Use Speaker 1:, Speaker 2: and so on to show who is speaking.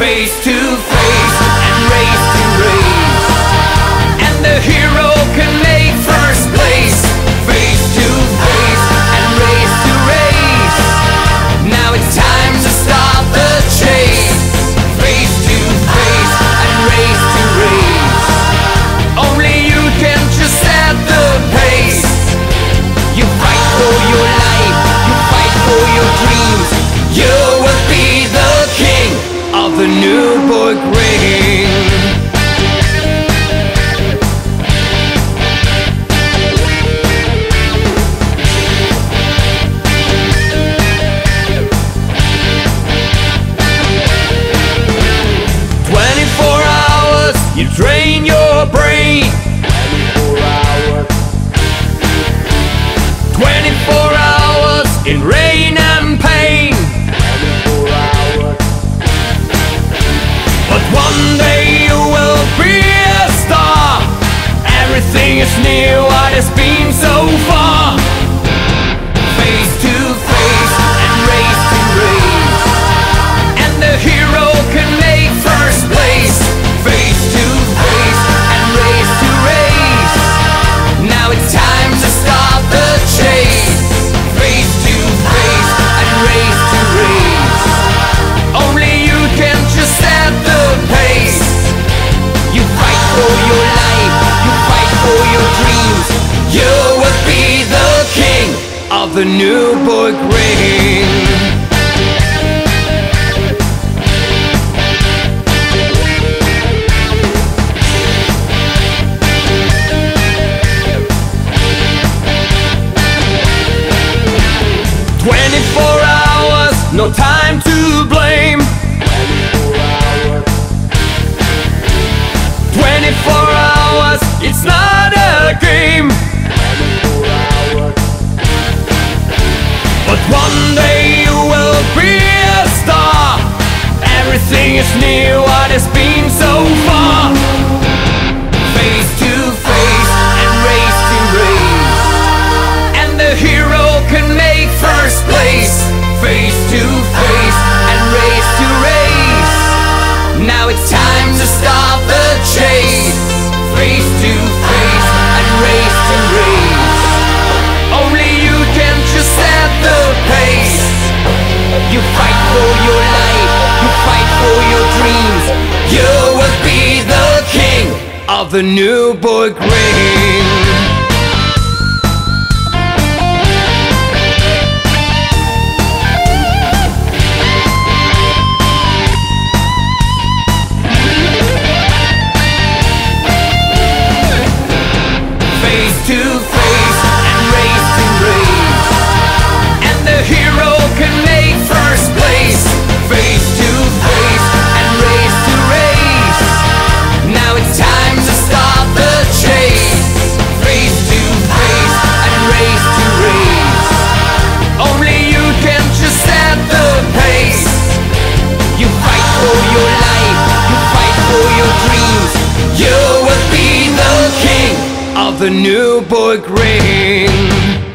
Speaker 1: face to face and race to race, and the hero can make first place. Face to face and race to race, now it's time to start the chase. Face to face and race to race, only you can just set the pace. You fight for your life, you fight for your dreams. You will be the king of the Nürburgring. You drain your brain. 24 hours in rain and pain. But one day you will be a star. Everything is new, what has been so far. Face to face and race to race, and the hero can make first place. Face to face and race to race, now it's time to start the chase. Face to face and race to race, only you can just set the pace. You fight for your life, you fight for your dreams. You will be the king of the Nürburgring. 24 hours, no time to blame. 24 hours, it's not a game. But one day you will be a star. Everything is new, what has been so far. Face to face and race to race, and the hero can make first place. Face to face and race to race, now it's time to start the chase. Face to face and race to race, only you can just set the pace. You fight for your life, you fight for your dreams. You will be the king of the Nürburgring. Face to face and race to race, and the hero can make first place. Face to face and race to race, now it's time to start the chase. Face to face and race to race, only you can just set the pace. You fight for your life, you fight for your dreams. You will be the king of the Nürburgring.